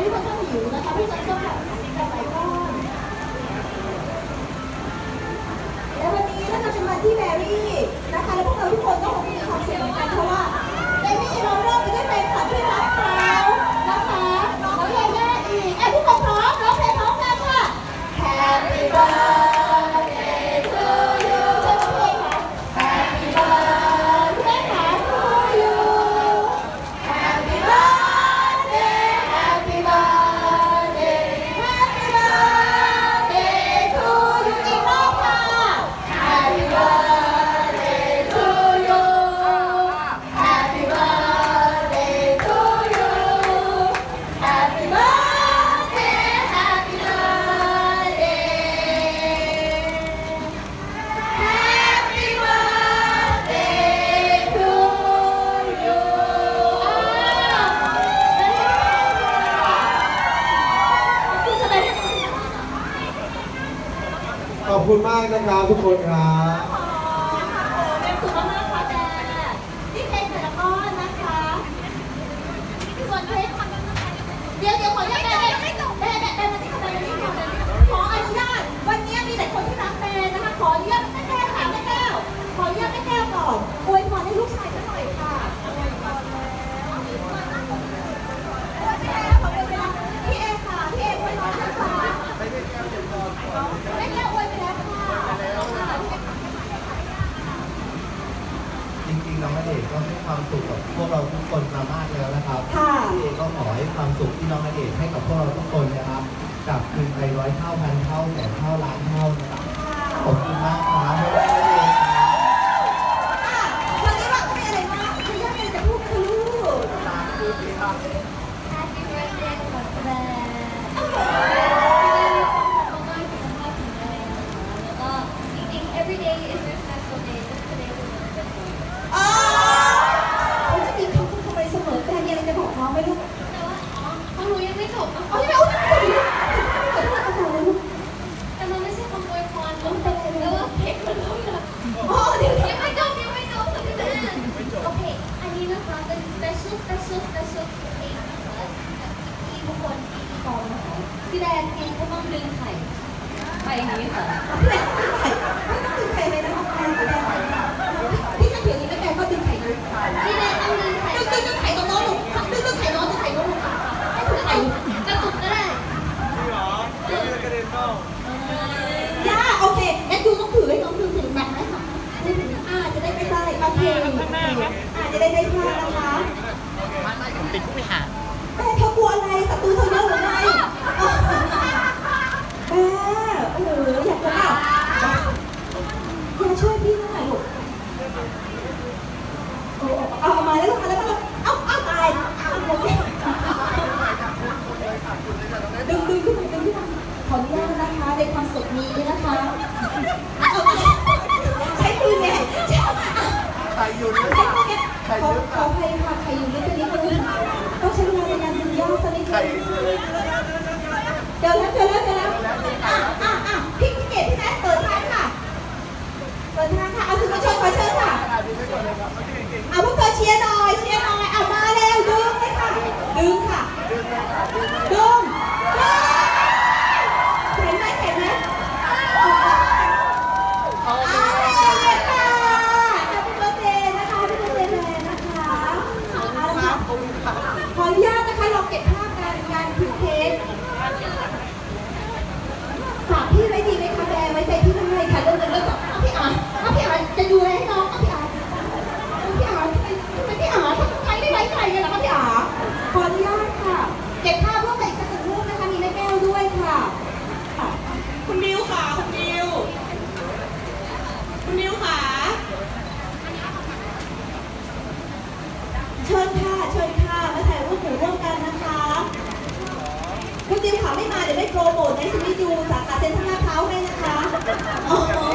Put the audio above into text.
ที่ค่อนข้างหิวนะคะพี่จะต้องแบบหลายก้อนและวันนี้นะคะเป็นวันที่แบรี่นะคะและพวกเราทุกคนก็คงมีความสุขเหมือนกันเพราะว่าแบรี่เราเริ่มไปด้วยแฟนคลับที่รักเขานะคะน้องยาย่าอีกทุกคนพร้อมร้องเพลงพร้อมกันค่ะ Happy birthday to you ใช่ไหมคะ Happy birthday to you Happy birthday Happy birthday Happy birthday to you อีกรอบค่ะ Happy birthday to you Happy birthday to you Happy birthday Happy birthday Happy birthday to you ขอบคุณมากนะครับทุกคนครับเป็นสุดมากค่ะแต่นี่เพลงแต่ละก้อนนะคะส่วนเพลงเดี๋ยวขออนุญาตแบนมาที่ค่ะแบนมาที่ค่ะขออนุญาตวันนี้มีแต่คนที่รักแบนนะคะขออนุญาตแม่แก้วค่ะแม่แก้วขออนุญาตแม่แก้วก่อนอวยพรให้ลูกชายสักหน่อยค่ะอวยพรแล้วพี่เอค่ะพี่เออวยพรนะคะแม่แก้วอวยไปแล้วค่ะจริงๆน้องณเดชน์ก็ให้ความสุขกับพวกเราทุกคนมามากแล้วนะครับพี่เอก็ขอให้ความสุขที่น้องณเดชน์ให้กับพวกเราทุกคนนะครับกลับคืนไป100 เท่าพันเท่าแสนเท่าล้านเท่านะครับขอบคุณมากครับณเดชน์วันนี้เราไม่อะไรมากคือยังไงจะพูดคือลูก Happy birthday ของแบร์แล้วก็จริงๆ every day is a special day just today was a special day เขาจะมีคำอะไรเสมอแต่มีอะไรจะบอกน้องไหมลูกแต่ว่าของหนูยังไม่จบนะยังไม่จบแต่มันไม่ใช่คำอวยพรมันเป็นแล้วว่าเค้กมันเท่านั้นเดี๋ยวยังไม่จบค่ะพี่แม่โอเคอันนี้นะคะเป็น special cake ที่ทุกคนที่กองนะคะพี่แดนทีเขาต้องดึงไข่ไปอย่างนี้ค่ะพี่แดนดึงไข่ไม่ต้องดึงไข่เลยนะคะพี่จะถืออย่างนี้แล้วแกก็ดึงไข่เลยพี่แดนต้องดึงไข่ดึงไข่ตรงโน้นลูกดึงไข่โน้นให้ถือไข่กระตุกก็ได้จริงเหรอเดี๋ยวกระเด็นเข้าย่าโอเคงั้นดูต้องถือให้น้องดูถึงหนักไหมคะจะได้ไม่ได้โอเคจะได้ไม่พลาดนะคะติดผู้บริหารแต่เธอกลัวอะไรศัตรูเธอเยอะหรือไงโอ้โหอยากจะอย่าช่วยพี่หน่อยลูกเอามาแล้วมาแล้วเอาตายดึงขึ้นมาขออนุญาตนะคะในความสดนี้นะคะใช้ปืนไงใครอยู่นี่ขออภัยค่ะใครอยู่นี่ก็นิดนึงต้องใช้เวลาในการดึงย่างสักนิดนึงเดี๋ยวแล้วพี่เกดพี่แม่เปิดทางค่ะเอาสื่อมวลชนขอเชิญค่ะเอาพวกเธอเชียร์หน่อยเอามาเร็วดึงเลยค่ะดึงค่ะดึงเห็นไหมเอาเลยค่ะHappy birthdayนะคะHappy birthdayเลยนะคะขออนุญาตนะคะลองเก็บภาพการถือเค้กฝากพี่ไว้ดีไหมคะแบร์ไว้ใจพี่ได้ค่ะเรื่องก่อนพี่อาจะดูแลให้น้องพี่อาทำไมไม่ไว้ใจเลยนะคะพี่อาขออนุญาตค่ะเก็บภาพร่วมกับอีกสักหนึ่งรูปนะคะมีแม่แก้วด้วยค่ะคุณนิวค่ะคุณนิวค่ะเชิญค่ะมาถ่ายรูปร่วมกันนะคะคุณนิวค่ะไม่มาเดี๋ยวไม่โปรโมทในสมิธยูสาขาเซ็นทรัลลาดพร้าวให้นะคะ